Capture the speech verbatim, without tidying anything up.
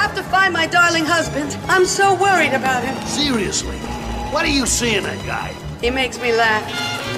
have to find my darling husband. I'm so worried about him. Seriously, what are you seeing, that guy? He makes me laugh.